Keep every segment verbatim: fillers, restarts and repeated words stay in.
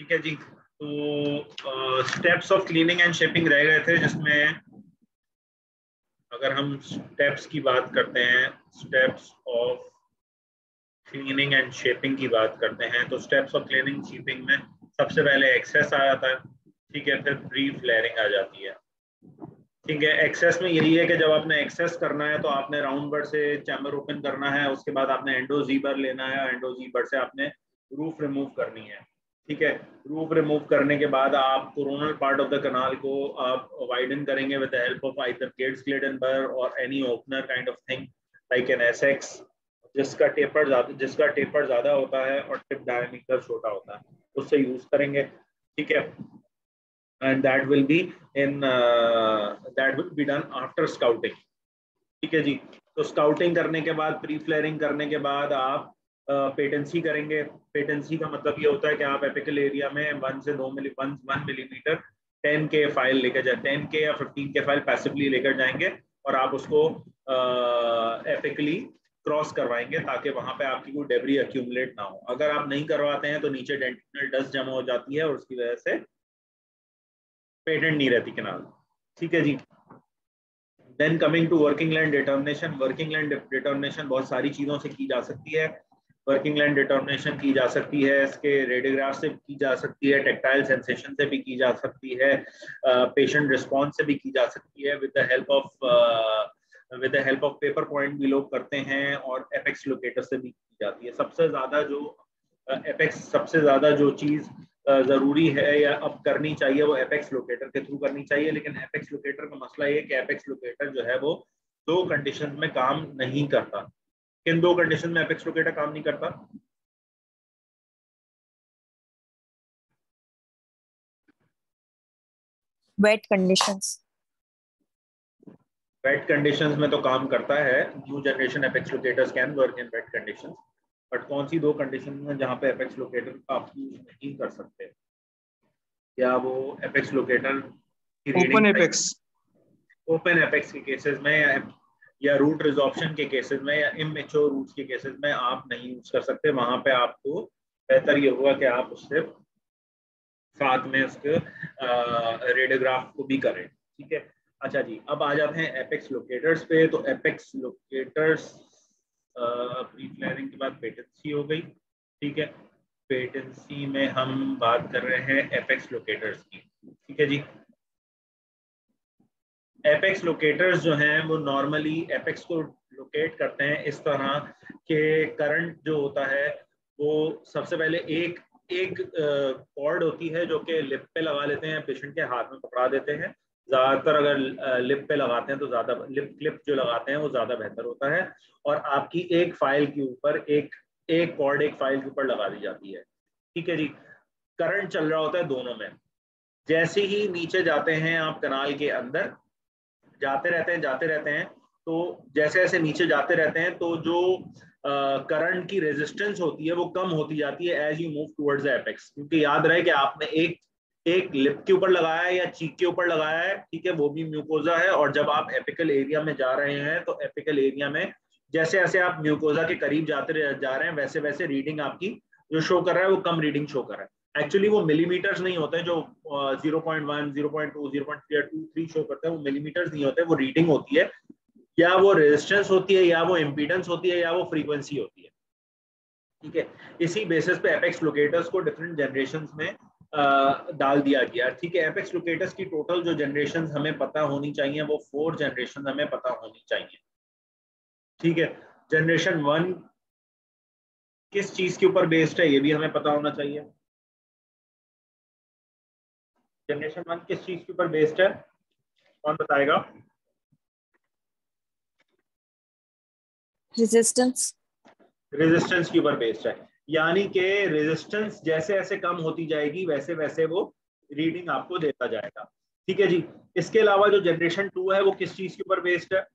ठीक है जी। तो steps of cleaning and shaping रह गए थे, जिसमें अगर हम स्टेप्स की बात करते हैं, steps of cleaning and shaping की बात करते हैं, तो स्टेप्स ऑफ क्लीनिंग शेपिंग में सबसे पहले एक्सेस आ जाता है, ठीक है, फिर प्री फ्लेयरिंग आ जाती है। ठीक है, एक्सेस में यही है कि जब आपने एक्सेस करना है तो आपने राउंड बर्ड से चैम्बर ओपन करना है, उसके बाद आपने एंडोजीबर लेना है, एंडोजीबर से आपने रूफ रिमूव करनी है। ठीक है, रूफ रिमूव करने के बाद आप coronal part of the canal को आप वाइडन करेंगे with the help of either Gates Glidden bur और any opener kind of thing like an S X, जिसका टेपर ज्यादा जिसका टेपर ज्यादा होता है और टिप डायमीटर छोटा होता है, उससे यूज करेंगे। ठीक है, and that will be in uh, that will be done after scouting। ठीक है जी, तो स्काउटिंग करने के बाद, प्री फ्लेयरिंग करने के बाद आप पेटेंसी uh, करेंगे। पेटेंसी का मतलब ये होता है कि आप एपिकल एरिया में वन से दो milli one one millimetre ten के फाइल लेकर जाए टेन के या फिफ्टीन के फाइल पैसिवली लेकर जाएंगे और आप उसको एपिकली uh, क्रॉस करवाएंगे ताकि वहां पे आपकी कोई डेब्री एक्यूमुलेट ना हो। अगर आप नहीं करवाते हैं तो नीचे डेंटिनल डस्ट जमा हो जाती है और उसकी वजह से पेटेंट नहीं रहती किनाल। ठीक है जी। Then coming to working length determination. Working length determination बहुत सारी चीजों से की जा सकती है। वर्किंग लैंड डिटर्मिनेशन की जा सकती है, इसके रेडियोग्राफ से की जा सकती है, टेक्टाइल सेंसेशन से भी की जा सकती है, पेशेंट uh, रिस्पॉन्स से भी की जा सकती है, with the help of with the help of paper point भी लोग करते हैं, और एपेक्स लोकेटर से भी की जाती है। सबसे ज्यादा जो एपेक्स uh, सबसे ज्यादा जो चीज जरूरी है या अब करनी चाहिए वो एपेक्स लोकेटर के थ्रू करनी चाहिए। लेकिन एपेक्स लोकेटर का मसला ये कि एपेक्स लोकेटर जो है वो दो कंडीशन में काम नहीं करता। किन दो कंडीशन में एपेक्स लोकेटर काम नहीं करता? Wait conditions. वेट कंडीशंस में तो काम करता है। New generation apex locators can work in wet conditions, but कौन सी दो कंडीशन में जहां पे एपेक्स लोकेटर आप यूज नहीं कर सकते? या वो एपेक्स लोकेटर की reading open apex open apex के केसेस में, या, या रूट रिजॉर्प्शन के केसेस में, या इमेच्योर रूट्स के केसेस में आप नहीं यूज कर सकते। वहां पे आपको बेहतर ये होगा कि आप उससे साथ में उसके रेडियोग्राफ को भी करें। ठीक है, अच्छा जी, अब आ जाते हैं एपेक्स लोकेटर्स पे। तो एपेक्स लोकेटर्स प्री फ्लेयरिंग के बाद पेटेंसी हो गई। ठीक है, पेटेंसी में हम बात कर रहे हैं एपेक्स लोकेटर्स की। ठीक है जी, एपेक्स लोकेटर्स जो हैं वो नॉर्मली एपेक्स को लोकेट करते हैं इस तरह के करंट जो होता है वो सबसे पहले एक एक कॉर्ड होती है जो कि लिप पे लगा लेते हैं, पेशेंट के हाथ में पकड़ा देते हैं। ज़्यादातर अगर लिप पे लगाते हैं तो ज़्यादा, लिप क्लिप जो लगाते हैं वो ज़्यादा बेहतर होता है, और आपकी एक फाइल के ऊपर एक एक कॉर्ड एक फाइल के ऊपर लगा दी जाती है। ठीक है जी, करंट चल रहा होता है दोनों में। जैसे ही नीचे जाते हैं आप कनाल के अंदर, जाते रहते हैं जाते रहते हैं तो जैसे जैसे नीचे जाते रहते हैं तो जो करंट uh, की रेजिस्टेंस होती है वो कम होती जाती है as you move towards the apex. क्योंकि याद रहे कि आपने एक एक लिप के ऊपर लगाया है या चीक के ऊपर लगाया है, ठीक है, वो भी म्यूकोजा है। और जब आप एपिकल एरिया में जा रहे हैं तो एपिकल एरिया में जैसे जैसे आप म्यूकोजा के करीब जाते जा रहे हैं वैसे वैसे रीडिंग आपकी जो शो कर रहा है वो कम रीडिंग शो कर रहा है। एक्चुअली वो मिलीमीटर्स नहीं होते जो zero point one, zero point two, zero point three या टू थ्री शो करते हैं, वो मिलीमीटर्स नहीं होते, वो रीडिंग होती है, या वो रेजिस्टेंस होती है, या वो इम्पीडेंस होती है, या वो फ्रीक्वेंसी होती है। ठीक है, इसी बेसिस पे एपेक्स लोकेटर्स को डिफरेंट जनरेशंस में आ, डाल दिया गया। ठीक है, एपेक्स लोकेटर्स की टोटल जो जनरेशंस हमें पता होनी चाहिए वो फोर जनरेशन हमें पता होनी चाहिए। ठीक है, जनरेशन वन किस चीज के ऊपर बेस्ड है ये भी हमें पता होना चाहिए। जनरेशन वन किस चीज के ऊपर बेस्ड है, कौन बताएगा? रेजिस्टेंस। रेजिस्टेंस के ऊपर बेस्ड है, यानी कि रेजिस्टेंस जैसे जैसे कम होती जाएगी वैसे वैसे वो रीडिंग आपको देता जाएगा। ठीक है जी, इसके अलावा जो जनरेशन टू है वो किस चीज के ऊपर बेस्ड है?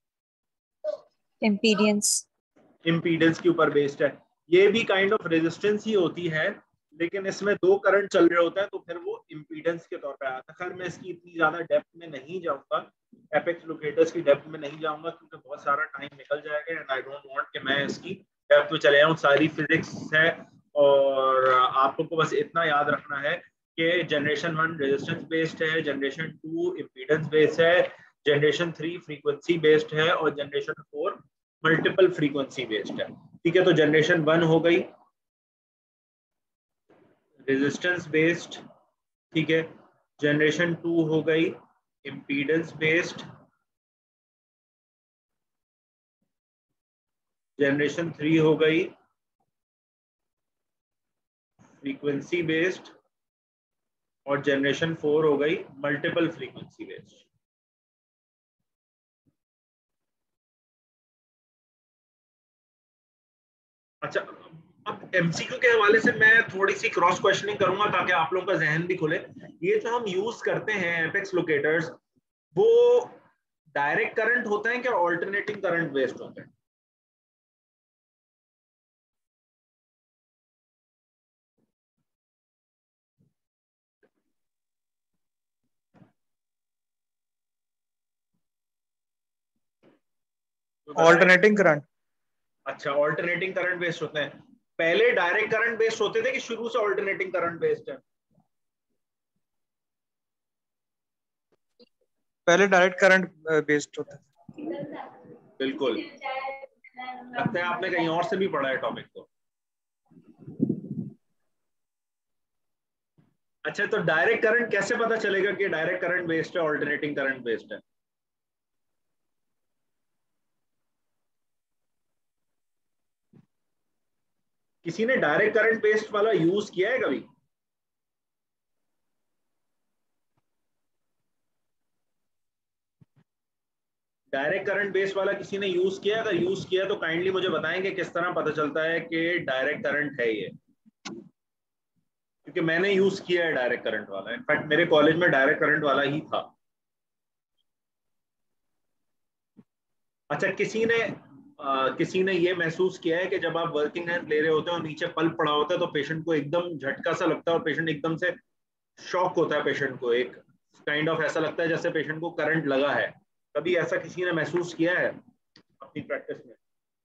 इम्पीडेंस। इम्पीडेंस के ऊपर बेस्ड है। ये भी काइंड ऑफ रेजिस्टेंस ही होती है, लेकिन इसमें दो करंट चल रहे होता है तो फिर वो इम्पीडेंस के तौर पे आता है। खैर मैं इसकी इतनी ज्यादा डेप्थ में नहीं जाऊंगा, एपेक्स लोकेटर्स की डेप्थ में नहीं जाऊंगा क्योंकि बहुत सारा टाइम निकल जाएगा एंड आई डोंट वांट कि मैं इसकी डेप्थ में चले जाऊं। सारी फिजिक्स है और आप लोग को बस इतना याद रखना है कि जनरेशन वन रेजिस्टेंस बेस्ड है, जनरेशन टू इम्पीडेंस बेस्ड है, जनरेशन थ्री फ्रीक्वेंसी बेस्ड है और generation four multiple frequency based है। ठीक है, तो जनरेशन वन हो गई रेजिस्टेंस बेस्ड, ठीक है, जनरेशन टू हो गई इम्पीडेंस बेस्ड, जनरेशन थ्री हो गई फ्रीक्वेंसी बेस्ड और जनरेशन फोर हो गई मल्टीपल फ्रीक्वेंसी बेस्ड। अच्छा, अब एमसीक्यू के हवाले से मैं थोड़ी सी क्रॉस क्वेश्चनिंग करूंगा ताकि आप लोगों का जहन भी खुले। ये जो हम यूज करते हैं एपेक्स लोकेटर्स, वो डायरेक्ट करंट होते हैं क्या ऑल्टरनेटिंग करंट बेस्ड होते हैं? Alternating current. अच्छा, ऑल्टरनेटिंग करंट बेस्ड होते हैं। पहले डायरेक्ट करंट बेस्ड होते थे कि शुरू से ऑल्टरनेटिंग करंट बेस्ड है? पहले डायरेक्ट करंट बेस्ड होता है। बिल्कुल, लगता है आपने कहीं और से भी पढ़ा है टॉपिक को। अच्छा, तो डायरेक्ट करंट कैसे पता चलेगा कि डायरेक्ट करंट बेस्ड है ऑल्टरनेटिंग करंट बेस्ड है? किसी ने डायरेक्ट करंट बेस्ड वाला यूज किया है कभी? डायरेक्ट करंट बेस्ड वाला किसी ने यूज किया? अगर यूज किया तो काइंडली मुझे बताएं कि किस तरह पता चलता है कि डायरेक्ट करंट है ये, क्योंकि मैंने यूज किया है डायरेक्ट करंट वाला। इनफैक्ट मेरे कॉलेज में डायरेक्ट करंट वाला ही था। अच्छा, किसी ने आ, किसी ने ये महसूस किया है कि जब आप वर्किंग लेंथ ले रहे होते हैं और नीचे पल्प पड़ा होता है तो पेशेंट को एकदम झटका सा लगता है और पेशेंट एकदम से शॉक होता है, पेशेंट को एक काइंड ऑफ ऐसा लगता है जैसे पेशेंट को करंट लगा है? कभी ऐसा किसी ने महसूस किया है अपनी प्रैक्टिस में?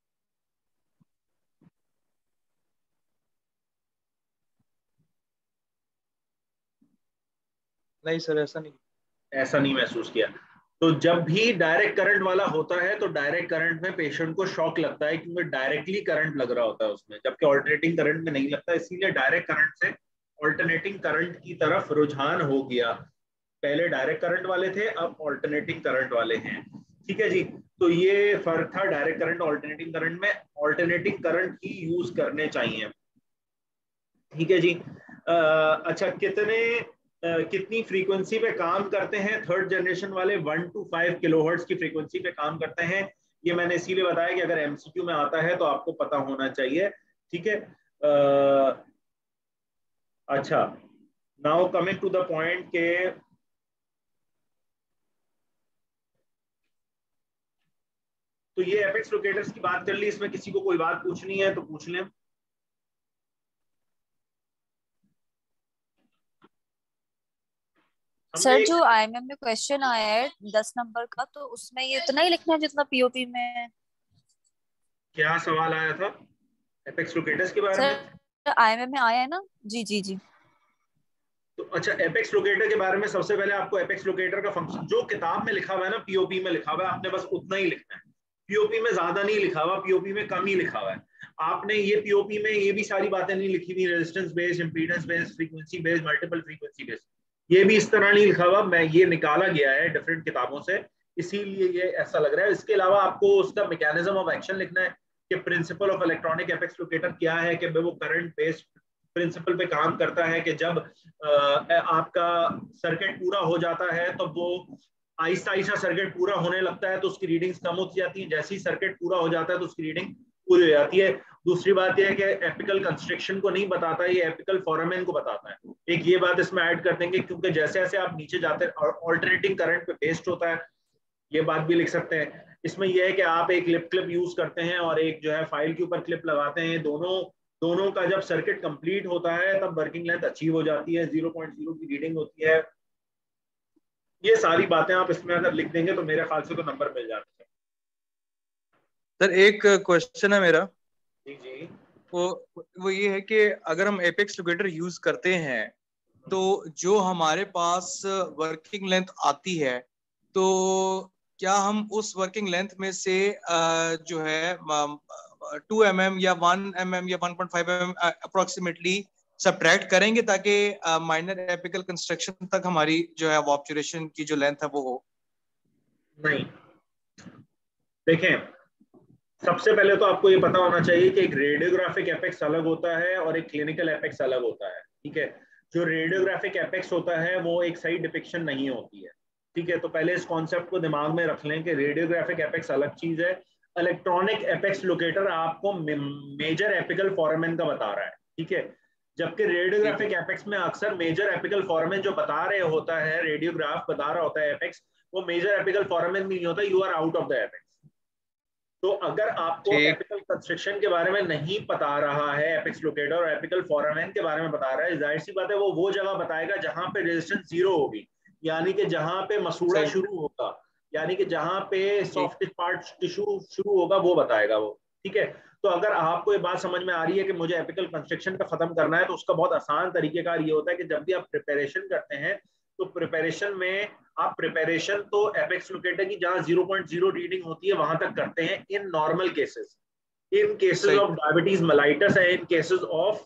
नहीं सर, ऐसा नहीं। ऐसा नहीं महसूस किया। तो जब भी डायरेक्ट करंट वाला होता है तो डायरेक्ट करंट में पेशेंट को शॉक लगता है क्योंकि डायरेक्टली करंट लग रहा होता है उसमें, जबकि ऑल्टरनेटिंग करंट में नहीं लगता। इसीलिए डायरेक्ट करंट से ऑल्टरनेटिंग करंट की तरफ रुझान हो गया। पहले डायरेक्ट करंट वाले थे, अब ऑल्टरनेटिंग करंट वाले हैं। ठीक है जी, तो ये फर्क था डायरेक्ट करंट ऑल्टरनेटिंग करंट में। ऑल्टरनेटिंग करंट ही यूज करने चाहिए। ठीक है जी। आ, अच्छा, कितने आ, कितनी फ्रीक्वेंसी पे काम करते हैं थर्ड जनरेशन वाले? वन टू फाइव किलोहर्ट्ज की फ्रीक्वेंसी पे काम करते हैं। ये मैंने इसीलिए बताया कि अगर एमसीक्यू में आता है तो आपको पता होना चाहिए। ठीक है। आ, अच्छा, now coming to the point के तो ये एपेक्स लोकेटर्स की बात कर ली। इसमें किसी को कोई बात पूछनी है तो पूछ लें। सर, जो आईएमएम में क्वेश्चन आया है दस नंबर का, तो उसमें ये इतना ही लिखना है जितना पीओपी में है? क्या सवाल आया था एपेक्स लोकेटर्स के बारे में? सर, आईएमएम में आया है ना? जी जी जी। तो अच्छा, एपेक्स लोकेटर के बारे में सबसे पहले आपको एपेक्स लोकेटर का फंक्शन जो किताब में लिखा हुआ है ना, पीओपी में लिखा हुआ है, आपने बस उतना ही लिखना है। पीओपी में ज्यादा नहीं लिखा हुआ, पीओपी में कम ही लिखा हुआ है। आपने ये पीओपी में ये भी सारी बातें नहीं लिखी हुई, resistance based, impedance based, frequency based, multiple frequency based, ये भी इस तरह नहीं लिखा हुआ। मैं ये निकाला गया है डिफरेंट किताबों से, इसीलिए ये ऐसा लग रहा है। इसके अलावा आपको उसका मैकेनिज्म ऑफ एक्शन लिखना है कि principle of electronic apex locator क्या है, कि वो करंट बेस्ड प्रिंसिपल पे काम करता है कि जब आ, आपका सर्किट पूरा हो जाता है तो वो आहिस्ता आहिस्ता सर्किट पूरा होने लगता है तो उसकी रीडिंग्स कम होती जाती है, जैसे ही सर्किट पूरा हो जाता है तो उसकी रीडिंग पूरी हो जाती है। दूसरी बात यह है कि एपिकल कंस्ट्रक्शन को नहीं बताता, ये एपिकल फोरामेन को बताता है। एक ये बात इसमें ऐड कर देंगे, क्योंकि जैसे जैसे आप नीचे जाते हैं ऑल्टरनेटिंग करंट पे बेस्ड होता है, ये बात भी लिख सकते हैं। इसमें यह है कि आप एक लिप क्लिप यूज करते हैं और एक जो है फाइल के ऊपर क्लिप लगाते हैं। दोनों दोनों का जब सर्किट कंप्लीट होता है तब वर्किंग लेंथ अचीव हो जाती है, ज़ीरो पॉइंट ज़ीरो की रीडिंग होती है। ये सारी बातें आप इसमें अगर लिख देंगे तो मेरे ख्याल से तो नंबर मिल जाते हैं। सर, एक क्वेश्चन है मेरा। जी जी। वो वो ये है कि अगर हम एपेक्स लोकेटर यूज करते हैं तो जो हमारे पास वर्किंग लेंथ आती है, तो क्या हम उस वर्किंग लेंथ में से अ, जो है टू एम एम या वन एम एम या one point five M M approximately subtract करेंगे ताकि माइनर एपिकल कंस्ट्रक्शन तक हमारी जो है ऑब्चुरेशन की जो लेंथ है वो हो? नहीं, देखें, सबसे पहले तो आपको ये पता होना चाहिए कि एक रेडियोग्राफिक एपेक्स अलग होता है और एक क्लिनिकल एपेक्स अलग होता है। ठीक है, जो रेडियोग्राफिक एपेक्स होता है वो एक सही डिपिक्शन नहीं होती है। ठीक है, तो पहले इस कॉन्सेप्ट को दिमाग में रख लें कि रेडियोग्राफिक एपेक्स अलग चीज है। इलेक्ट्रॉनिक एपेक्स लोकेटर आपको मेजर एपिकल फोरामेन का बता रहा है। ठीक है, जबकि रेडियोग्राफिक एपेक्स में अक्सर मेजर एपिकल फोरामेन जो बता रहे होता है, रेडियोग्राफ बता रहा होता है एपेक्स, वो मेजर एपिकल फोरामेन नहीं होता, you are out of the apex. तो अगर आपको एपिकल कंस्ट्रक्शन के बारे में नहीं पता रहा है, एपेक्स लोकेटर और एपिकल फोरामेन के बारे में बता रहा है, जाहिर सी बात है वो वो जगह बताएगा जहां पे रेजिस्टेंस जीरो होगी, यानी कि जहां पे मसूड़ा शुरू होगा, यानी कि जहां पे सॉफ्ट पार्ट टिश्यू शुरू होगा वो बताएगा वो। ठीक है, तो अगर आपको ये बात समझ में आ रही है कि मुझे एपिकल कंस्ट्रक्शन का खत्म करना है, तो उसका बहुत आसान तरीकेकार ये होता है कि जब भी आप प्रिपरेशन करते हैं तो प्रिपरेशन में आप प्रिपरेशन तो एपेक्स लोकेटर की जहां ज़ीरो पॉइंट ज़ीरो रीडिंग होती है वहां तक करते हैं in normal cases. In cases of diabetes mellitus है, in cases of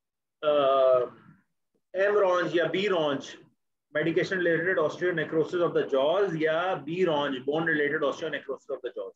MRONJ या BRONJ, medication related osteonecrosis of the jaws, या BRONJ, bone related osteonecrosis of the jaws.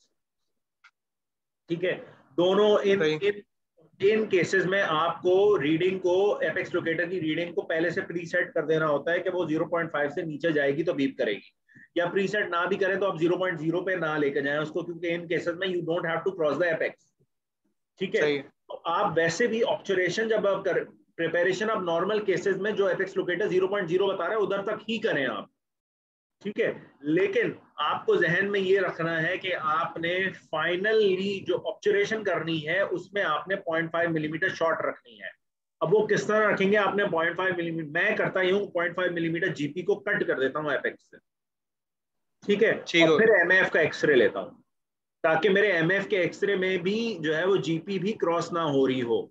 ठीक है, दोनों इन इन इन केसेस में आपको रीडिंग को, apex locator की रीडिंग को पहले से प्रीसेट कर देना होता है कि वो ज़ीरो पॉइंट फाइव से नीचे जाएगी तो बीप करेगी, या प्रीसेट ना भी करें तो आप ज़ीरो पॉइंट ज़ीरो पे ना लेके जाएं उसको, क्योंकि इन केसेस में you don't have to cross the apex. ठीक है, तो आप वैसे भी ऑब्जर्वेशन जब आप कर प्रिपरेशन आप नॉर्मल केसेस में जो apex locator zero point zero बता रहा है उधर तक ही करें आप। ठीक है, लेकिन आपको जहन में ये रखना है कि आपने फाइनली जो ऑब्जर्वेशन करनी है उसमें आपने पॉइंट फाइव मिलीमीटर शॉर्ट रखनी है। अब वो किस तरह रखेंगे आपने पॉइंट फाइव मिलीमीटर, मैं करता ही हूँ पॉइंट फाइव मिलीमीटर जीपी को कट कर देता हूँ एपेक्स से। ठीक है, और फिर एमएफ का एक्सरे लेता हूँ ताकि मेरे एमएफ के एक्सरे में भी जो है वो जीपी भी क्रॉस ना हो रही हो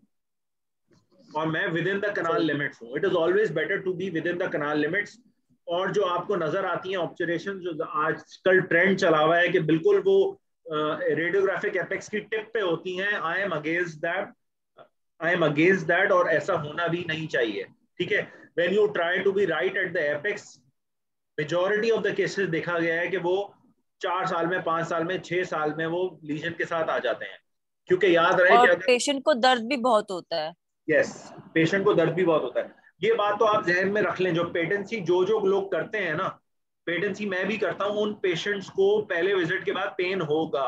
और मैं within the canal limits हूँ। It is always better to be within the canal limits. और जो आपको नजर आती है ऑब्जर्वेशन, जो आजकल ट्रेंड चला हुआ है कि बिल्कुल वो रेडियोग्राफिक uh, एपेक्स की टिप पे होती हैं, I am against that, I am against that और ऐसा होना भी नहीं चाहिए। ठीक है, when you try to be right at the apex, majority of the cases देखा गया है कि वो चार साल में, पांच साल में, छह साल में वो लीजन के साथ आ जाते हैं, क्योंकि याद रहे कि पेशेंट को दर्द भी बहुत होता है। यस, पेशेंट को दर्द भी बहुत होता है। ये बात तो आप जहन में रख लें। जो पेटेंसी जो जो लोग करते हैं ना, पेटेंसी मैं भी करता हूं, उन पेशेंट्स को पहले विजिट के बाद पेन होगा।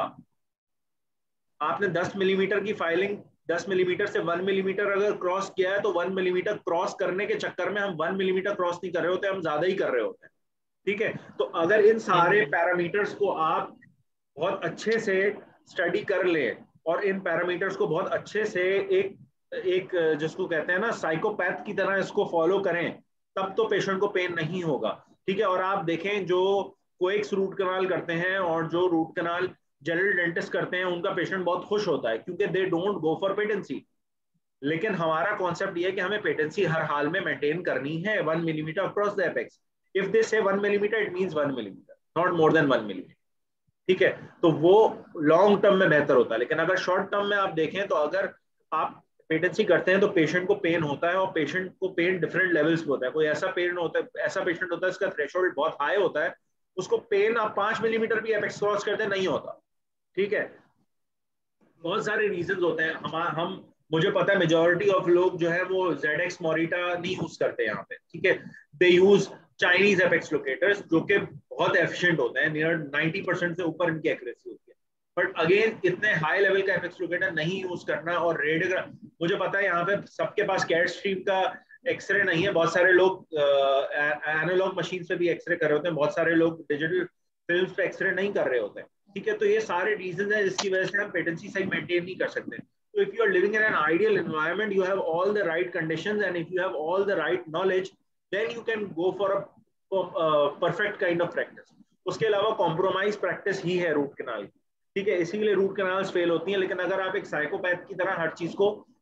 आपने दस मिलीमीटर की फाइलिंग, दस मिलीमीटर से वन मिलीमीटर अगर क्रॉस किया है तो वन मिलीमीटर क्रॉस करने के चक्कर में हम वन मिलीमीटर क्रॉस नहीं कर रहे होते, हम ज्यादा ही कर रहे होते हैं। ठीक है, तो अगर इन सारे पैरामीटर्स को आप बहुत अच्छे से स्टडी कर ले और इन पैरामीटर्स को बहुत अच्छे से एक एक जिसको कहते हैं ना साइकोपैथ की तरह इसको फॉलो करें, तब तो पेशेंट को पेन नहीं होगा। ठीक है, और आप देखें जो कोएक्स रूट कनाल करते हैं और जो रूट कनाल जनरल डेंटिस्ट करते हैं उनका पेशेंट बहुत खुश होता है क्योंकि they don't go for patency. लेकिन हमारा कॉन्सेप्ट ये है कि हमें पेटेंसी हर हाल में मेंटेन करनी है, one millimetre across the apex. If they say one millimetre it means one millimetre, not more than one millimetre. ठीक है, तो वो लॉन्ग टर्म में बेहतर होता है। लेकिन अगर शॉर्ट टर्म में आप देखें तो अगर आप पेटेंसी करते हैं तो पेशेंट को पेन होता है और पेशेंट को पेन डिफरेंट लेवल्स पे होता है। कोई ऐसा पेन होता है, ऐसा पेशेंट होता है इसका थ्रेशोल्ड बहुत हाई होता है, उसको पेन आप पांच मिलीमीटर भी एपेक्स क्रॉस करते नहीं होता। ठीक है, बहुत सारे रीजंस होते हैं। हम हम मुझे पता है मेजॉरिटी ऑफ लोग जो है वो Z X Morita नहीं यूज करते यहाँ पे। ठीक है, they use Chinese apex locators जो कि बहुत एफिशिएंट होते हैं, नियर नाइंटी परसेंट से ऊपर इनकी एक्यूरेसी होती है। बट अगेन इतने हाई लेवल का एपेक्स लोकेटर नहीं यूज करना। और रेडियोग्राफ, मुझे पता है यहाँ पे सबके पास कैट स्ट्रीम का एक्सरे नहीं है, बहुत सारे लोग एनालॉग मशीन से भी एक्सरे कर रहे होते हैं, बहुत सारे लोग डिजिटल फिल्म पे एक्सरे नहीं कर रहे होते हैं। ठीक है, तो ये सारे रीजन है जिसकी वजह से हम पेटेंसी सही मेंटेन नहीं कर सकते। तो if you are living in an ideal environment, you have all the right conditions and if you have all the right knowledge, then you can go for a perfect kind of practice. उसके अलावा compromise practice ही है root canal की। ठीक है, इसीलिए root canals fail होती हैं। लेकिन अगर आप एक साइकोपैथ की तरह हर चीज को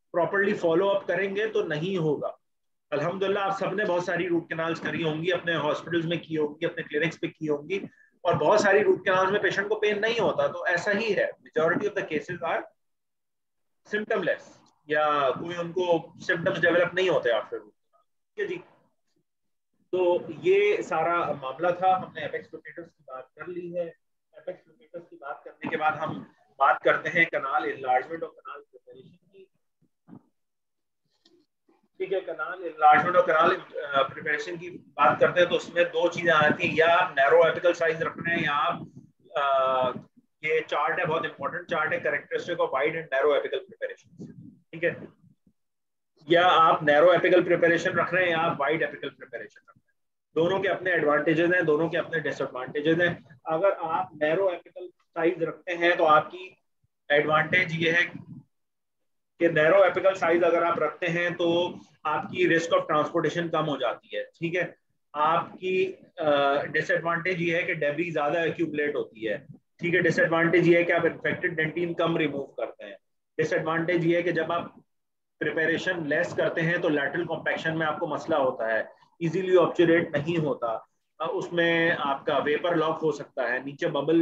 प्रॉपरली फॉलो अप करेंगे तो नहीं होगा। अल्हम्दुलिल्लाह आप सबने बहुत सारी रूट कैनाल्स करी होंगी, अपने हॉस्पिटल्स में की होंगी, अपने क्लिनिक्स पे की होंगी, और बहुत सारी रूट कैनाल्स में पेशेंट को पेन नहीं होता। तो ऐसा ही है, majority of the cases are symptomless, या कोई उनको सिम्टम्स डेवलप नहीं होते आफ्टर रूट कैनाल। ठीक है जी, तो ये सारा मामला था। हमने एपेक्स लोकेटर्स की बात कर ली है। एपेक्स लोकेटर्स की बात करने के बाद हम बात करते हैं कनाल इनलार्जमेंट और कनाल प्रिपरेशन की। ठीक है, कनाल इनलार्जमेंट और कनाल प्रिपरेशन की बात करते हैं तो उसमें दो चीजें आती हैं, या आप नैरो एपिकल साइज रख रहे हैं, या आप आ, ये चार्ट है, बहुत इंपॉर्टेंट चार्ट है, characteristic of wide and narrow apical preparation. ठीक है, या आप नैरो एपिकल प्रिपरेशन रख रहे हैं या आप वाइड एपिकल प्रिपरेशन रख रहे हैं। दोनों के अपने एडवांटेजेस हैं, दोनों के अपने डिसएडवांटेजेस हैं। अगर आप नैरो एपिकल साइज रखते हैं तो आपकी एडवांटेज ये है कि नैरो एपिकल साइज अगर आप रखते हैं तो आपकी रिस्क ऑफ ट्रांसपोर्टेशन कम हो जाती है। ठीक है, आपकी डिसएडवांटेज ये है कि डेब्री ज्यादा एक्यूमुलेट होती है। ठीक है, डिसएडवांटेज ये है कि आप इन्फेक्टेड डेंटिन कम रिमूव करते हैं। डिसएडवांटेज ये है कि जब आप प्रिपरेशन लेस करते हैं तो लैटरल कॉम्पैक्शन में आपको मसला होता है, इजीली ऑब्चुरेट नहीं होता, उसमें आपका वेपर लॉक हो सकता है, नीचे बबल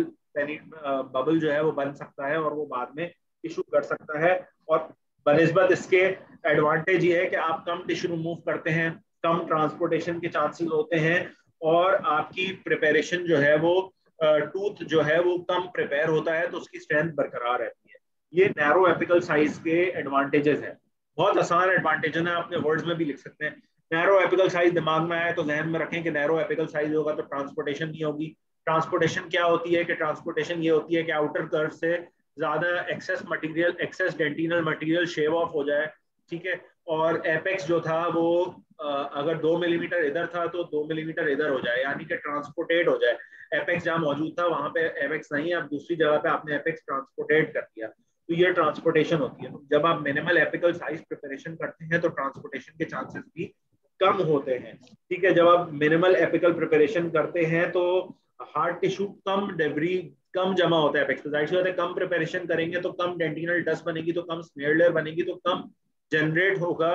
बबल जो है वो बन सकता है और वो बाद में टिश्यू कर सकता है। और बनिस्बत इसके एडवांटेज ये है कि आप कम टिश्यू रिमूव करते हैं, कम ट्रांसपोर्टेशन के चांसेस होते हैं, और आपकी प्रिपरेशन जो है वो टूथ जो है वो कम प्रिपेयर होता है तो उसकी स्ट्रेंथ बरकरार रहती है। ये नैरो एपिकल साइज के एडवांटेजेस हैं। बहुत आसान एडवांटेज है, आपने वर्ड्स में भी लिख सकते हैं। नैरो एपिकल साइज दिमाग में आए तो जहन में रखें कि नैरो एपिकल साइज होगा तो ट्रांसपोर्टेशन नहीं होगी। ट्रांसपोर्टेशन क्या होती है कि ट्रांसपोर्टेशन ये होती है कि आउटर कर्व से ज्यादा excess material, excess dentinal material shave off हो जाए। ठीक है, और एपेक्स जो था वो अगर दो मिलीमीटर इधर था तो दो मिलीमीटर इधर हो जाए, यानी कि ट्रांसपोर्टेट हो जाए। एपेक्स जहाँ मौजूद था वहां पे एपेक्स नहीं है, अब दूसरी जगह पे आपने एपेक्स ट्रांसपोर्टेट कर दिया, तो ये ट्रांसपोर्टेशन होती है। तो जब आप मिनिमल एपिकल साइज प्रिपरेशन करते हैं तो ट्रांसपोर्टेशन के चांसेस भी कम होते हैं। ठीक है, जब आप मिनिमल एपिकल प्रिपरेशन करते हैं तो हार्ड टिश्यू कम डेब्री कम जमा होता है एपेक्स पे, जाहिर सी बात है कम प्रिपरेशन करेंगे तो कम डेंटिनल डस्ट बनेगी, तो कम स्मेयर लेयर बनेगी, तो कम जनरेट होगा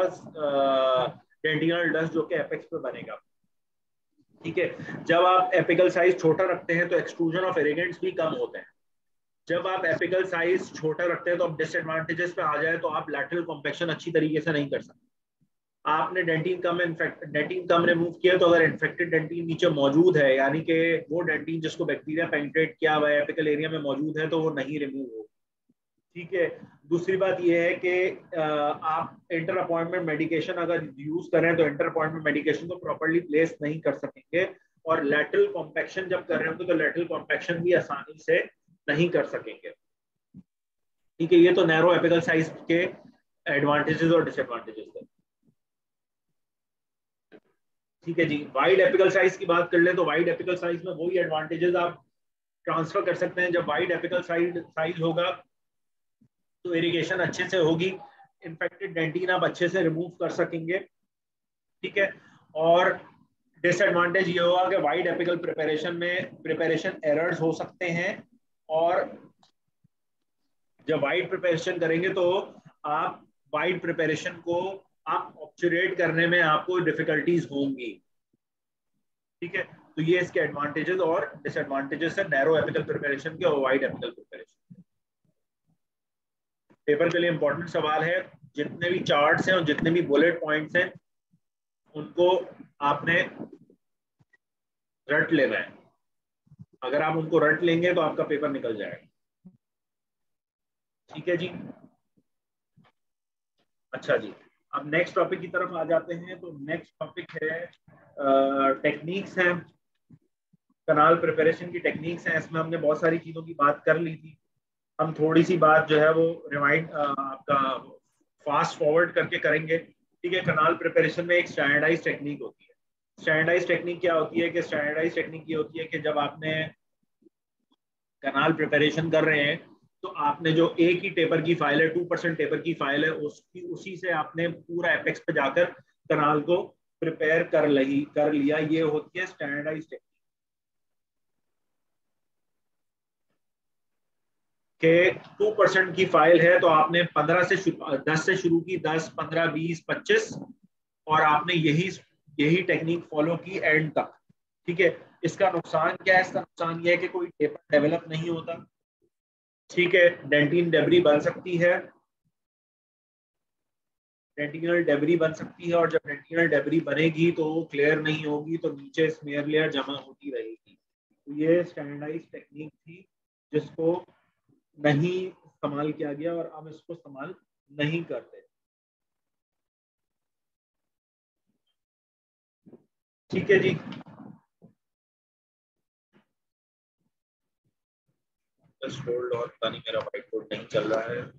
डेंटिनल डस्ट जो कि एपेक्स पे बनेगा। ठीक है, जब आप एपिकल साइज छोटा रखते हैं तो एक्सट्रूजन ऑफ इरिगेंट्स भी कम होते हैं। जब आप एपिकल साइज छोटा रखते हैं तो आप डिसएडवांटेजेस पे आ जाए तो आप लैटरल कॉम्पैक्शन अच्छी तरीके से नहीं कर सकते। आपने डेंटिन कम इन्फेक्ट डेंटिन कम रिमूव किया तो अगर इन्फेक्टेड डेंटिन नीचे मौजूद है, यानी कि वो डेंटिन जिसको बैक्टीरिया पेनिट्रेट किया हुआ है एपिकल एरिया में मौजूद है, तो वो नहीं रिमूव हो। ठीक है, दूसरी बात ये है कि आप इंटर अपॉइंटमेंट मेडिकेशन अगर यूज करें तो इंटर अपॉइंटमेंट मेडिकेशन को प्रॉपर्ली प्लेस नहीं कर सकेंगे, और लैटरल कॉम्पैक्शन जब कर रहे होंगे तो लैटरल कॉम्पैक्शन भी आसानी से नहीं कर सकेंगे। ठीक है, ये तो नैरो एपिकल साइज के एडवांटेजेस और डिसएडवांटेजेस है। ठीक है जी, वाइड एपिकल साइज की बात कर ले तो वाइड एपिकल साइज में वही एडवांटेजेस आप ट्रांसफर कर सकते हैं। जब वाइड एपिकल साइज साइज होगा तो इरिगेशन अच्छे से होगी, इन्फेक्टेड डेंटिन आप अच्छे से रिमूव कर सकेंगे। ठीक है, और डिसएडवांटेज ये होगा कि वाइड एपिकल प्रिपरेशन में प्रिपरेशन एरर्स हो सकते हैं, और जब वाइड प्रिपरेशन करेंगे तो आप वाइड प्रिपरेशन को आप ऑब्चुरेट करने में आपको डिफिकल्टीज होंगी। ठीक है, तो ये इसके एडवांटेजेस और डिसएडवांटेजेस है नैरो एपिकल प्रिपरेशन के और वाइड एपिकल प्रिपरेशन। पेपर के लिए इंपॉर्टेंट सवाल है, जितने भी चार्ट्स हैं और जितने भी बुलेट पॉइंट्स हैं उनको आपने रट लेना है। अगर आप उनको रट लेंगे तो आपका पेपर निकल जाएगा। ठीक है जी, अच्छा जी, अब नेक्स्ट टॉपिक की तरफ आ जाते हैं। तो नेक्स्ट टॉपिक है टेक्निक्स हैं, कनाल प्रिपरेशन की टेक्निक्स हैं। इसमें हमने बहुत सारी चीज़ों की बात कर ली थी, हम थोड़ी सी बात जो है वो रिवाइंड आपका फास्ट फॉरवर्ड करके करेंगे। ठीक है, कनाल प्रिपरेशन में एक स्टैंडर्डाइज टेक्निक होती है। स्टैंडर्डाइज टेक्निक क्या होती है कि स्टैंडर्डाइज टेक्निक ये होती है कि जब आपने कनाल प्रिपरेशन कर रहे हैं तो आपने जो एक ही टेपर की फाइल है, टू परसेंट टेपर की फाइल है, उसकी उसी से आपने पूरा एपेक्स पे जाकर कनाल को प्रिपेयर कर ली कर लिया। ये होती है स्टैंडर्डाइज टेक्निक। कि टू परसेंट की फाइल है तो आपने पंद्रह से दस से शुरू की, दस, पंद्रह, बीस, पच्चीस, और आपने यही यही टेक्निक फॉलो की एंड तक। ठीक है, इसका नुकसान क्या है? इसका नुकसान ये है कि कोई टेपर डेवलप नहीं होता। ठीक है, डेंटिन डेब्री बन सकती है, डेंटिनल डेब्री बन सकती है, और जब डेंटिनल डेब्री बनेगी तो वो क्लियर नहीं होगी, तो नीचे स्मेयर लेयर जमा होती रहेगी। तो ये स्टैंडर्डाइज टेक्निक थी जिसको नहीं इस्तेमाल किया गया, और अब इसको इस्तेमाल नहीं करते। ठीक है जी, जस्ट होल्ड ऑन, पता नहीं मेरा व्हाइट बोर्ड नहीं चल रहा है।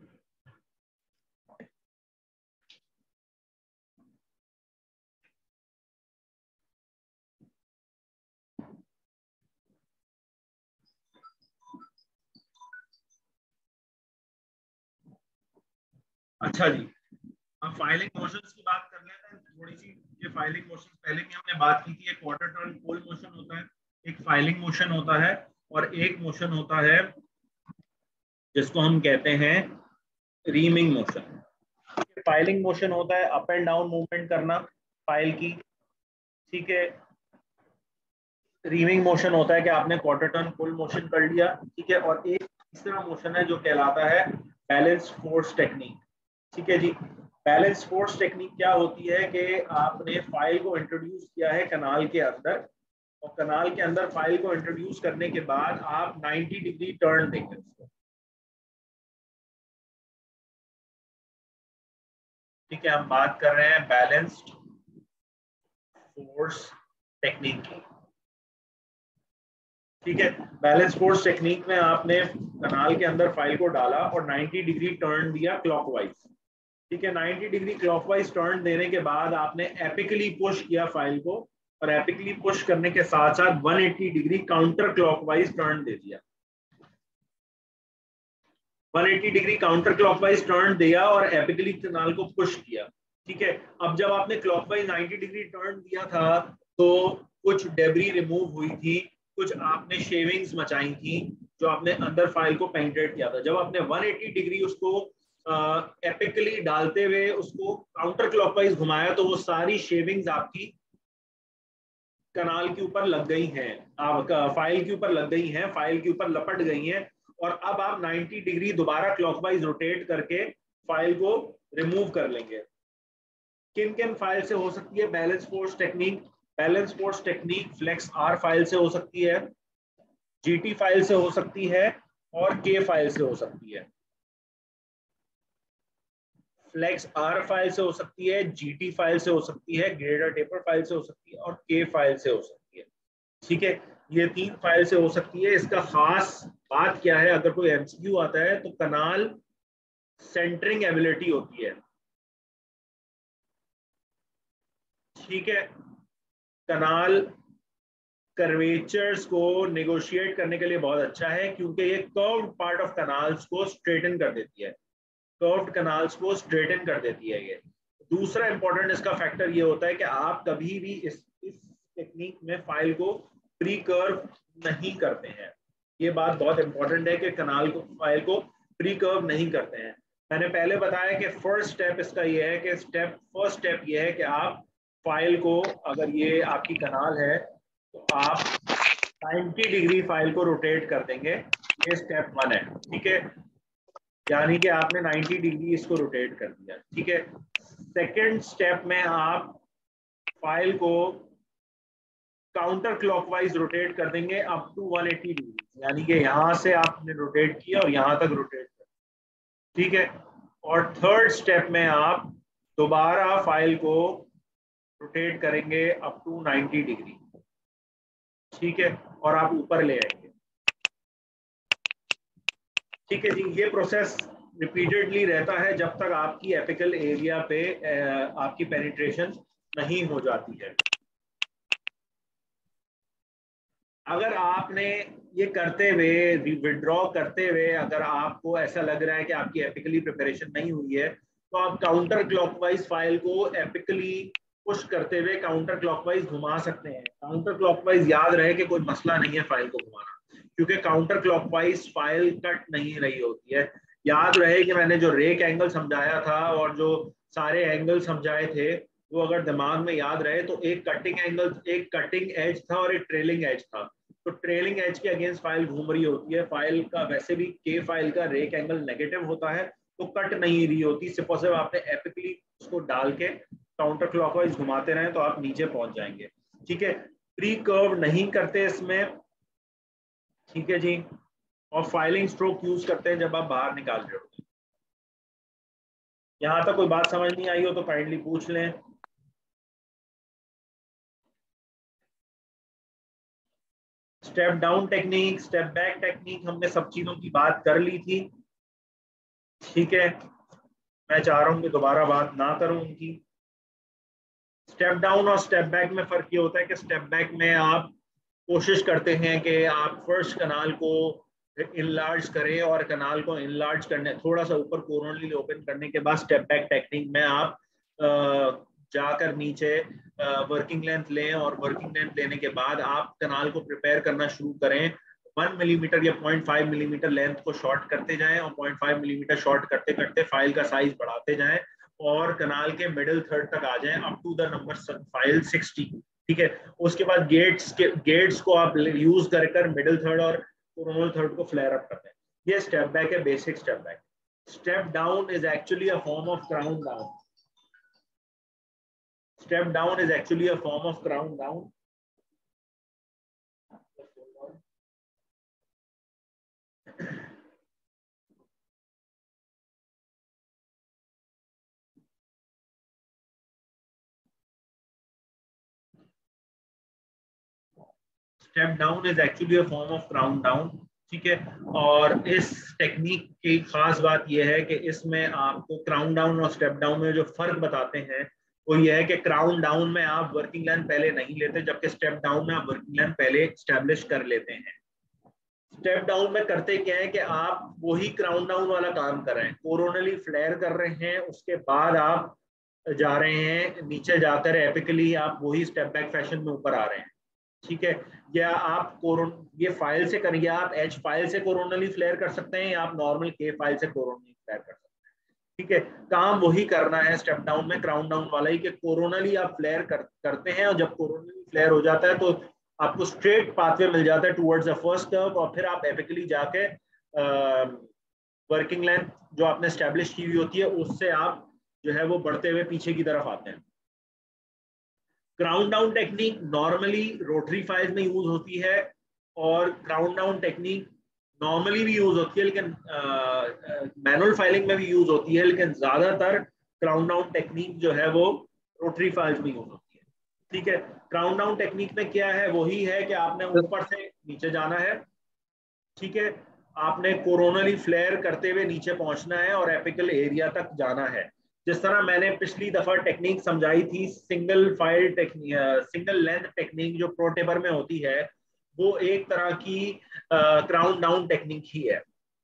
अच्छा जी, अब फाइलिंग मोशंस की बात कर लेते हैं थोड़ी सी। ये फाइलिंग मोशन पहले भी हमने बात की थी। एक क्वार्टर टर्न पोल मोशन होता है, एक फाइलिंग मोशन होता है, और एक मोशन होता है जिसको हम कहते हैं रीमिंग मोशन। फाइलिंग मोशन होता है अप एंड डाउन मूवमेंट करना फाइल की। ठीक है, रीमिंग मोशन होता है कि आपने क्वार्टर टर्न फुल मोशन कर लिया। ठीक है, और एक तीसरा मोशन है जो कहलाता है बैलेंस फोर्स टेक्निक। ठीक है जी, बैलेंस फोर्स टेक्निक क्या होती है कि आपने फाइल को इंट्रोड्यूस किया है कनाल के अंदर, और कनाल के अंदर फाइल को इंट्रोड्यूस करने के बाद आप नाइंटी डिग्री टर्न देंगे उसको। ठीक है, हम बात कर रहे हैं बैलेंस्ड फोर्स टेक्निक की। ठीक है, बैलेंस फोर्स टेक्निक में आपने कनाल के अंदर फाइल को डाला और नाइंटी डिग्री टर्न दिया क्लॉकवाइज। ठीक है, नाइंटी डिग्री क्लॉकवाइज टर्न देने के बाद आपने एपिकली पुश किया फाइल को, और एपिकली पुश करने के साथ साथ one eighty degree counter clockwise turn दे दिया। One eighty degree counter clockwise turn दिया और एपिकली कनाल को पुश किया। ठीक है, अब जब आपने क्लॉकवाइज नाइंटी डिग्री टर्न दिया था तो कुछ डेब्री रिमूव हुई थी, कुछ आपने शेविंग्स मचाई थी जो आपने अंदर फाइल को पेनिट्रेट किया था। जब आपने वन एटी डिग्री उसको एपिकली uh, डालते हुए उसको काउंटर क्लॉकवाइज घुमाया तो वो सारी शेविंग्स आपकी कनाल के ऊपर लग गई हैं, आप फाइल के ऊपर लग गई हैं, फाइल के ऊपर लपट गई हैं, और अब आप नाइंटी डिग्री दोबारा क्लॉकवाइज रोटेट करके फाइल को रिमूव कर लेंगे। किन किन फाइल से हो सकती है balance force technique? Balance force technique Flex R file से हो सकती है, जीटी फाइल से हो सकती है, और के फाइल से हो सकती है। फ्लेक्स आर फाइल से हो सकती है, जीटी फाइल से हो सकती है, ग्रेडर टेपर फाइल से हो सकती है, और के फाइल से हो सकती है। ठीक है, ये तीन फाइल से हो सकती है। इसका खास बात क्या है, अगर कोई एमसीक्यू आता है तो कनाल सेंटरिंग एबिलिटी होती है। ठीक है, कनाल कर्वेचर्स को नेगोशिएट करने के लिए बहुत अच्छा है, क्योंकि ये कर्व्ड पार्ट ऑफ कनाल्स को स्ट्रेटन कर देती है, कर्व्ड कनाल्स को स्ट्रेटन कर देती है ये। दूसरा इंपॉर्टेंट इसका फैक्टर ये होता है कि आप कभी भी इस इस टेक्निक में फाइल को प्री कर्व नहीं करते हैं। ये बात बहुत इंपॉर्टेंट है कि कनाल को फाइल को प्री कर्व नहीं करते हैं। मैंने पहले बताया कि फर्स्ट स्टेप इसका ये है कि स्टेप फर्स्ट स्टेप ये है कि आप फाइल को, अगर ये आपकी कनाल है तो आप नाइंटी डिग्री फाइल को रोटेट कर देंगे। ये स्टेप वन है। ठीक है, यानी कि आपने नाइंटी डिग्री इसको रोटेट कर दिया। ठीक है, सेकेंड स्टेप में आप फाइल को काउंटर क्लॉकवाइज रोटेट कर देंगे up to one eighty degree, यानी कि यहां से आपने रोटेट किया और यहां तक रोटेट कर। ठीक है, और थर्ड स्टेप में आप दोबारा फाइल को रोटेट करेंगे अप टू नाइंटी डिग्री। ठीक है, और आप ऊपर ले आएंगे। ठीक है जी, ये प्रोसेस रिपीटेडली रहता है जब तक आपकी एपिकल एरिया पे आपकी पेनिट्रेशन नहीं हो जाती है। अगर आपने ये करते हुए, विड्रॉ करते हुए, अगर आपको ऐसा लग रहा है कि आपकी एपिकली प्रिपरेशन नहीं हुई है, तो आप काउंटर क्लॉकवाइज फाइल को एपिकली पुश करते हुए काउंटर क्लॉकवाइज घुमा सकते हैं। काउंटर क्लॉकवाइज याद रहे कि कोई मसला नहीं है फाइल को घुमाना, क्योंकि काउंटर क्लॉकवाइज फाइल कट नहीं रही होती है। याद रहे कि मैंने जो रेक एंगल समझाया था और जो सारे एंगल समझाए थे वो अगर दिमाग में याद रहे तो एक कटिंग एंगल, एक कटिंग एज था और एक ट्रेलिंग एज था। तो ट्रेलिंग एज के अगेंस्ट फाइल घूम रही होती है, फाइल का वैसे भी के फाइल का रेक एंगल नेगेटिव होता है तो कट नहीं रही होती। सिर्फ और सिर्फ आपने एपिकली उसको डाल के काउंटर क्लॉकवाइज घुमाते रहे तो आप नीचे पहुंच जाएंगे। ठीक है, प्री कर्व नहीं करते इसमें, ठीक है जी, और फाइलिंग स्ट्रोक यूज करते हैं जब आप बाहर निकाल रहे हो। यहां तक कोई बात समझ नहीं आई हो तो काइंडली पूछ लें। Step down technique, step back technique, हमने सब चीजों की बात कर ली थी। ठीक है, मैं चाह रहा हूं कि दोबारा बात ना करूं उनकी। स्टेप डाउन और स्टेप बैक में फर्क ये होता है कि स्टेप बैक में आप कोशिश करते हैं कि आप फर्स्ट कनाल को इनलार्ज करें और कनाल को इनलार्ज करने थोड़ा सा ऊपर कोरोनली ओपन करने के बाद स्टेप बैक टेक्निक में आप जाकर नीचे वर्किंग लेंथ लें और वर्किंग लेंथ लेने के बाद आप कनाल को प्रिपेयर करना शुरू करें। वन मिलीमीटर या पॉइंट फाइव मिलीमीटर लेंथ को शॉर्ट करते जाएं और पॉइंट फाइव मिलीमीटर शॉर्ट करते करते फाइल का साइज बढ़ाते जाएं और कनाल के मिडिल थर्ड तक आ जाएं up to the number file sixty. ठीक है, उसके बाद गेट्स के गेट्स को आप यूज कर कर मिडिल थर्ड और कोरोनल थर्ड को फ्लेयर अप करते हैं। ये स्टेप बैक है, basic step back. Step down is actually a form of crown down. Step down is actually a form of crown down. Step down is actually a form of crown down. ठीक है, और इस technique की खास बात यह है कि इसमें आपको क्राउन डाउन और स्टेप डाउन में जो फर्क बताते हैं वो ये है कि क्राउन डाउन में आप वर्किंग लेंथ पहले नहीं लेते जबकि स्टेप डाउन में आप वर्किंग लेंथ पहले एस्टेब्लिश कर लेते हैं। स्टेप डाउन में करते क्या है कि आप वही क्राउन डाउन वाला काम कर रहे हैं, कोरोनली फ्लेयर कर रहे हैं, उसके बाद आप जा रहे हैं नीचे जाकर एपिकली आप वही स्टेप बैक फैशन में ऊपर आ रहे हैं। ठीक है, या आप कोरोन ये फाइल से करेंगे, आप एच फाइल से कोरोनली फ्लेयर कर सकते हैं या आप नॉर्मल के फाइल से कोरोनली फ्लेयर कर सकते हैं। ठीक है, काम वही करना है स्टेप डाउन में क्राउन डाउन वाला ही कि कोरोनली आप फ्लेयर कर, करते हैं और जब कोरोनली फ्लेयर हो जाता है तो आपको स्ट्रेट पाथवे मिल जाता है टुवर्ड्स द फर्स्ट कर्व और फिर आप एपिकली जाके वर्किंग लेंथ जो आपने एस्टेब्लिश की हुई होती है उससे आप जो है वो बढ़ते हुए पीछे की तरफ आते हैं। Crown down technique normally rotary files में यूज होती है और क्राउन डाउन टेक्निक नॉर्मली भी यूज होती है लेकिन मैनुअल फाइलिंग में भी यूज होती है, लेकिन ज्यादातर क्राउन डाउन टेक्निक जो है वो रोटरी फाइल्स में यूज होती है। ठीक है, क्राउन डाउन टेक्निक में क्या है, वही है कि आपने ऊपर से नीचे जाना है। ठीक है, आपने कोरोनली फ्लेयर करते हुए नीचे पहुंचना है और एपिकल एरिया तक जाना है। जिस तरह मैंने पिछली दफा टेक्निक समझाई थी single file technique, single length technique जो प्रो टेपर में होती है वो एक तरह की क्राउन डाउन टेक्निक ही है,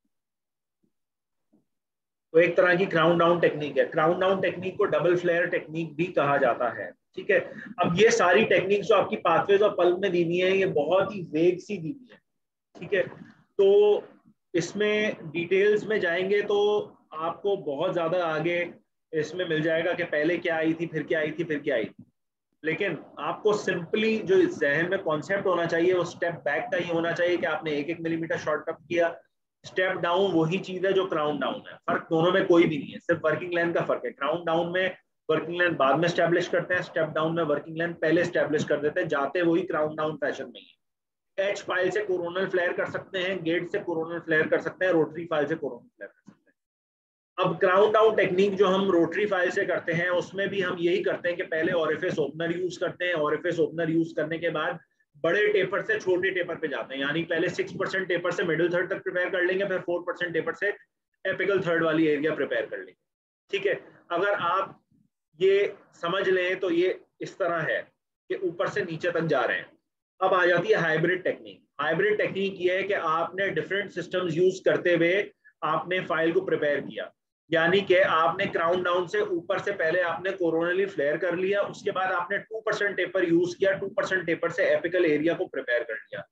तो एक तरह की क्राउन डाउन टेक्निक है। क्राउन डाउन टेक्निक को डबल फ्लेयर टेक्निक भी कहा जाता है। ठीक है, अब ये सारी टेक्निक जो आपकी पाथवेज और पल्प में दी हुई है ये बहुत ही वेग सी दी हुई है। ठीक है, तो इसमें डिटेल्स में जाएंगे तो आपको बहुत ज्यादा आगे इसमें मिल जाएगा कि पहले क्या आई थी, फिर क्या आई थी, फिर क्या आई थी, लेकिन आपको सिंपली जो जहन में कॉन्सेप्ट होना चाहिए वो स्टेप बैक का ही होना चाहिए कि आपने एक एक मिलीमीटर शॉर्टकट किया। स्टेप डाउन वही चीज है जो क्राउन डाउन है, फर्क दोनों में कोई भी नहीं है, सिर्फ वर्किंग लेंथ का फर्क है। क्राउन डाउन में वर्किंग लेंथ बाद में स्टैब्लिश करते हैं, स्टेप डाउन में वर्किंग लेंथ पहले स्टैब्लिश कर देते हैं, जाते वही क्राउन डाउन फैशन में ही है। एच फाइल से कोरोनल फ्लेयर कर सकते हैं, गेट से कोरोनल फ्लेयर कर सकते हैं, रोटरी फाइल से कोरोनल फ्लेयर कर सकते हैं। अब क्राउन डाउन टेक्निक जो हम रोटरी फाइल से करते हैं उसमें भी हम यही करते हैं कि पहले ओरिफिस ओपनर यूज करते हैं, ओरिफिस ओपनर यूज करने के बाद बड़े टेपर से छोटे टेपर पे जाते हैं, यानी पहले सिक्स परसेंट टेपर से मिडिल थर्ड तक प्रिपेयर कर लेंगे, फिर फोर परसेंट टेपर से एपिकल थर्ड वाली एरिया प्रिपेयर कर लेंगे। ठीक है, अगर आप ये समझ लें तो ये इस तरह है कि ऊपर से नीचे तक जा रहे हैं। अब आ जाती है हाइब्रिड टेक्निक। हाइब्रिड टेक्निक ये है कि आपने डिफरेंट सिस्टम्स यूज करते हुए आपने फाइल को प्रिपेयर किया, यानी कि आपने क्राउन डाउन से ऊपर से पहले आपने कोरोनली फ्लेयर कर लिया, उसके बाद आपने टू परसेंट टेपर यूज किया, टू परसेंट टेपर से एपिकल एरिया को प्रिपेयर कर लिया।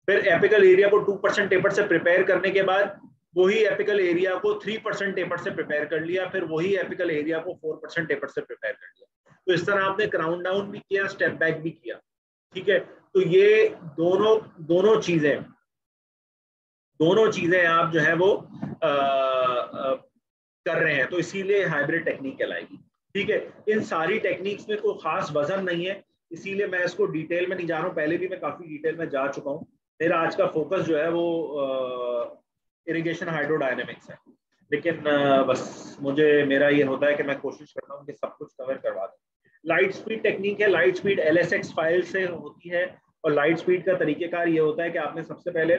फिर एपिकल एरिया को टू परसेंट टेपर से प्रिपेयर करने के बाद वही एपिकल एरिया को थ्री परसेंट टेपर से प्रिपेयर कर लिया, फिर वही एपिकल एरिया को फोर परसेंट टेपर से प्रिपेयर कर लिया। तो इस तरह आपने क्राउन डाउन भी किया, स्टेप बैक भी किया, ठीक है। तो ये दोनों दोनों चीजें दोनों चीजें आप जो है वो आ, आ, कर रहे हैं, तो इसीलिए हाइब्रिड टेक्निक कहलाएगी, ठीक है। इन सारी टेक्निक्स में कोई खास वजन नहीं है, इसीलिए मैं इसको डिटेल में नहीं जा रहा हूँ, पहले भी मैं काफी डिटेल में जा चुका हूँ। मेरा आज का फोकस जो है वो इरिगेशन हाइड्रोडायनेमिक्स है, लेकिन आ, बस मुझे मेरा ये होता है कि मैं कोशिश करता हूँ कि सब कुछ कवर करवा दूँ। लाइट स्पीड टेक्निक है, light speed L S X file से होती है, और लाइट स्पीड का तरीकेकार ये होता है कि आपने सबसे पहले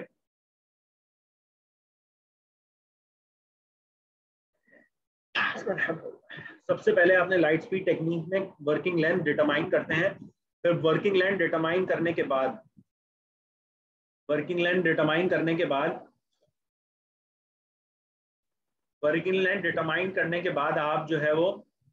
सबसे पहले आपने लाइट स्पीड टेक्निक में वर्किंग लेंथ डिटरमाइन करते हैं, फिर वर्किंग लेंथ डिटरमाइन करने के बाद वर्किंग लेंथ डिटरमाइन करने के बाद वर्किंग लेंथ डिटरमाइन करने के बाद आप जो है वो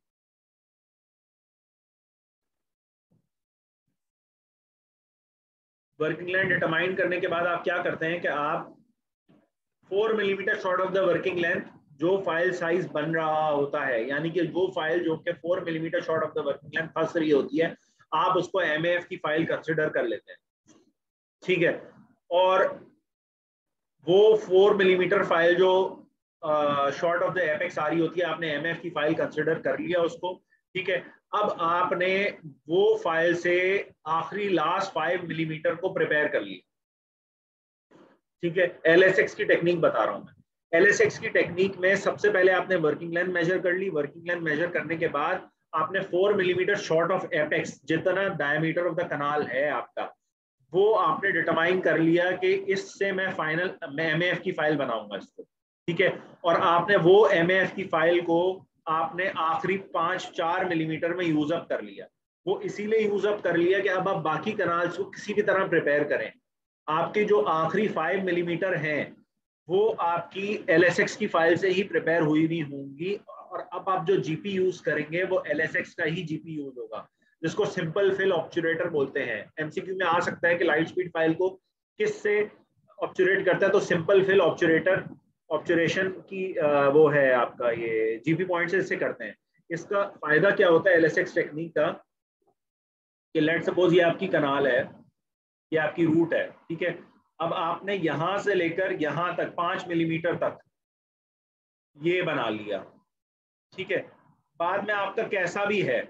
वर्किंग लेंथ डिटरमाइन करने के बाद आप क्या करते हैं कि आप four millimetre short of the working length जो फाइल साइज बन रहा होता है, यानी कि वो फाइल जो कि four millimetre short of the working length फंस रही होती है, आप उसको एम ए एफ की फाइल कंसिडर कर लेते हैं, ठीक है। और वो फोर मिलीमीटर फाइल जो शॉर्ट ऑफ द एपेक्स आ रही होती है, आपने एम ए एफ की फाइल कंसिडर कर लिया उसको, ठीक है। अब आपने वो फाइल से आखिरी लास्ट फाइव मिलीमीटर को प्रिपेयर कर लिया, ठीक है। एल एस एक्स की टेक्निक बता रहा हूं मैं। एल एस एक्स की टेक्निक में सबसे पहले आपने वर्किंग लेंथ मेजर कर ली, वर्किंग लेंथ मेजर करने के बाद आपने four millimetre short of apex जितना डायमीटर ऑफ द कनाल है आपका, वो आपने डिटरमाइन कर लिया कि इससे मैं फाइनल मैं एम ए एफ की फाइल बनाऊंगा इसको, ठीक है। और आपने वो एम ए एफ की फाइल को आपने आखिरी पांच चार मिलीमीटर में यूज अप कर लिया। वो इसीलिए यूज अप कर लिया कि अब आप बाकी कनाल्स को किसी की तरह प्रिपेयर करें। आपके जो आखिरी फाइव मिलीमीटर हैं वो आपकी एल एस एक्स की फाइल से ही प्रिपेयर हुई भी होंगी, और अब आप जो जीपी यूज करेंगे वो एल एस एक्स का ही जीपी यूज होगा, जिसको सिंपल फिल ऑब्चुरेटर बोलते हैं। एमसीक्यू में आ सकता है कि लाइट स्पीड फाइल को किससे ऑब्चुरेट करता है, तो सिंपल फिल ऑब्चुरेटर ऑब्चुरेशन की वो है आपका ये जीपी पॉइंट से इससे करते हैं। इसका फायदा क्या होता है एल एस एक्स टेक्निक का, कि लेट सपोज ये आपकी कनाल है, ये आपकी रूट है, ठीक है। अब आपने यहां से लेकर यहां तक पांच मिलीमीटर तक ये बना लिया, ठीक है। बाद में आपका कैसा भी है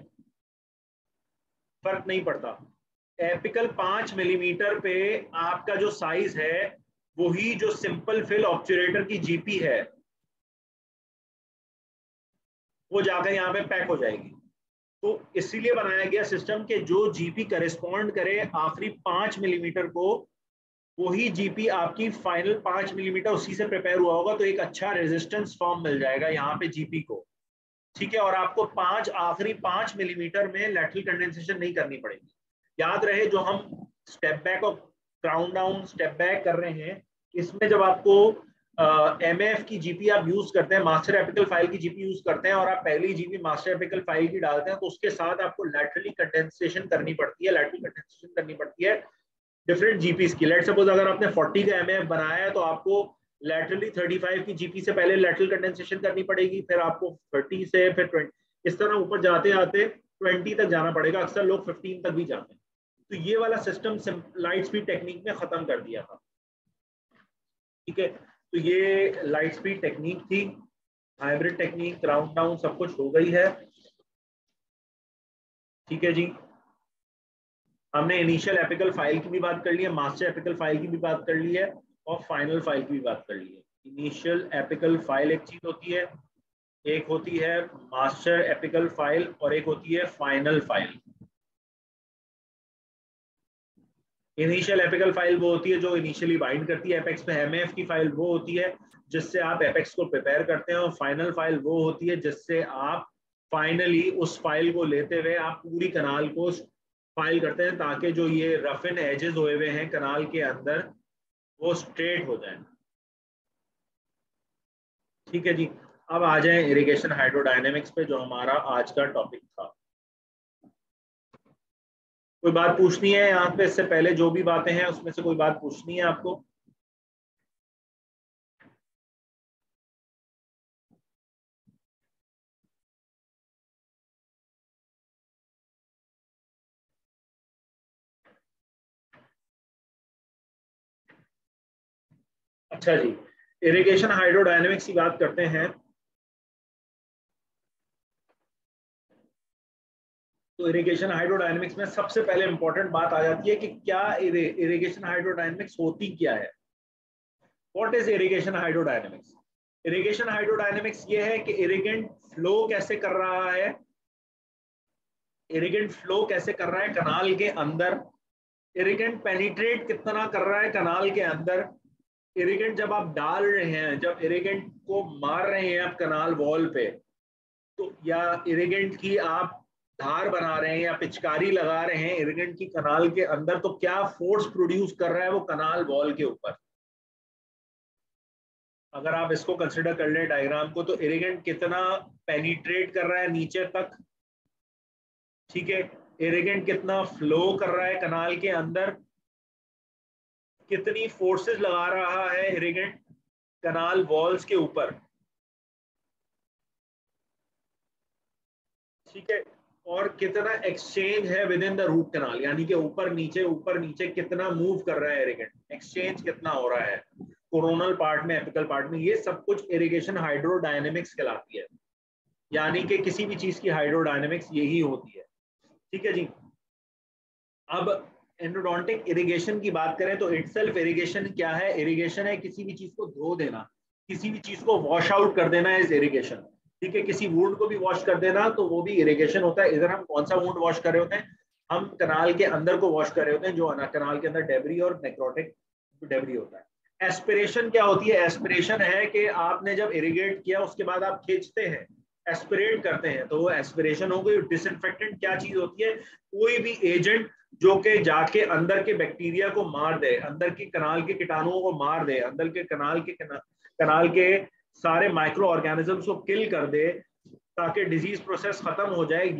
फर्क नहीं पड़ता, एपिकल पांच मिलीमीटर पे आपका जो साइज है वही जो सिंपल फिल ऑब्चुरेटर की जीपी है वो जाकर यहाँ पे पैक हो जाएगी। तो इसीलिए बनाया गया सिस्टम के जो जीपी करेस्पॉन्ड करे आखिरी पांच मिलीमीटर को, वही जीपी आपकी फाइनल पांच मिलीमीटर उसी से प्रिपेयर हुआ होगा, तो एक अच्छा रेजिस्टेंस फॉर्म मिल जाएगा यहाँ पे जीपी को, ठीक है। और आपको पांच आखिरी पांच मिलीमीटर में लैटरल कंडेंसेशन नहीं करनी पड़ेगी। याद रहे जो हम स्टेप बैक और क्राउन डाउन स्टेप बैक कर रहे हैं, इसमें जब आपको एम एफ की जीपी आप यूज करते हैं, मास्टर एपिकल फाइल की जीपी यूज करते हैं, और आप पहली जीपी मास्टर एपिकल फाइल की डालते हैं, तो उसके साथ आपको लैटरली कंडेंसेशन करनी पड़ती है लैटरल कंडेंसेशन करनी पड़ती है डिफरेंट जीपीस की। लेट सपोज अगर आपने फोर्टी का एमएफ बनाया है तो आपको लैटरली थर्टी फाइव की जीपी से पहले लैटरल कंडेंसेशन करनी पड़ेगी, फिर आपको थर्टी से फिर ट्वेंटी, इस तरह ऊपर जाते आते ट्वेंटी तक जाना पड़ेगा। अक्सर लोग फिफ्टीन तक भी जाते हैं। तो ये वाला सिस्टम लाइट स्पीड टेक्निक में खत्म कर दिया था, ठीक है। तो ये लाइट स्पीड टेक्निक थी, हाइब्रिड टेक्निक, क्राउन डाउन सब कुछ हो गई है, ठीक है जी। हमने इनिशियल एपिकल फाइल की भी बात कर ली है, मास्टर एपिकल फाइल की भी बात कर ली है, और फाइनल फाइल की भी बात कर ली है। इनिशियल एपिकल फाइल एक चीज होती है, एक होती है मास्टर एपिकल फाइल, और एक होती है final file. Initial apical file वो होती है जो इनिशियली बाइंड करती है एपेक्स में, एमएफ की फाइल वो होती है जिससे आप एपेक्स को प्रिपेयर करते हैं, और फाइनल फाइल वो होती है जिससे आप फाइनली उस फाइल को लेते हुए आप पूरी कनाल को फाइल करते हैं, ताकि जो ये रफ एंड एजेस हुए हुए हैं कनाल के अंदर वो स्ट्रेट हो जाए, ठीक है जी। अब आ जाए इरिगेशन हाइड्रोडायनेमिक्स पे जो हमारा आज का टॉपिक था। कोई बात पूछनी है यहाँ पे? इससे पहले जो भी बातें हैं उसमें से कोई बात पूछनी है आपको? अच्छा जी, इरिगेशन हाइड्रोडायनेमिक्स की बात करते हैं। तो इरिगेशन हाइड्रोडायनेमिक्स में सबसे पहले इंपॉर्टेंट बात आ जाती है कि क्या इरिगेशन हाइड्रोडायनेमिक्स होती क्या है। What is irrigation hydrodynamics? Irrigation hydrodynamics ये है कि इरिगेंट फ्लो कैसे कर रहा है, इरिगेंट फ्लो कैसे कर रहा है कनाल के अंदर, इरिगेंट पेनिट्रेट कितना कर रहा है कनाल के अंदर, इरिगेंट जब आप डाल रहे हैं, जब इरिगेंट को मार रहे हैं आप कनाल वॉल पे, तो या इरिगेंट की आप धार बना रहे हैं या पिचकारी लगा रहे हैं इरिगेंट की कनाल के अंदर, तो क्या फोर्स प्रोड्यूस कर रहा है वो कनाल वॉल के ऊपर। अगर आप इसको कंसिडर कर ले डायग्राम को, तो इरिगेंट कितना पेनिट्रेट कर रहा है नीचे तक, ठीक है, इरिगेंट कितना फ्लो कर रहा है कनाल के अंदर, कितनी फोर्सेस लगा रहा है इरिगेंट कनाल वॉल्स के ऊपर, ठीक है, और कितना एक्सचेंज है within the root canal, यानी कि ऊपर नीचे ऊपर नीचे कितना मूव कर रहा है इरिगेंट, एक्सचेंज कितना हो रहा है कोरोनल पार्ट में, एपिकल पार्ट में, ये सब कुछ इरिगेशन हाइड्रोडायनेमिक्स कहलाती है। यानी कि किसी भी चीज की हाइड्रोडायनेमिक्स यही होती है, ठीक है जी। अब एंडोडोंटिक इरिगेशन की बात करें तो इटसेल्फ इरिगेशन क्या है? इरिगेशन है किसी भी चीज को धो देना, किसी भी चीज को वॉश आउट कर देना इज इरिगेशन, ठीक है। किसी वुंड को भी वॉश कर देना तो वो भी इरिगेशन होता है। इधर हम कौन सा वुंड वॉश कर रहे होते हैं? हम कनाल के अंदर को वॉश कर रहे होते हैं, जो कनाल के अंदर डेब्री और नेक्रोटिक डेब्री होता है। एस्पिरेशन क्या होती है? एस्पिरेशन है कि आपने जब इरिगेट किया उसके बाद आप खींचते हैं, एस्पिरेट करते हैं, तो वो एस्पिरेशन हो गई। डिसइंफेक्टेंट क्या चीज होती है? कोई भी एजेंट जो कि जाके अंदर के बैक्टीरिया को मार दे, अंदर की कनाल के कीटाणुओं को मार दे, अंदर के कनाल के कनाल के सारे माइक्रो ऑर्गेनिजम्स को किल कर दे, ताकि डिजीज प्रोसेस खत्म हो जाए।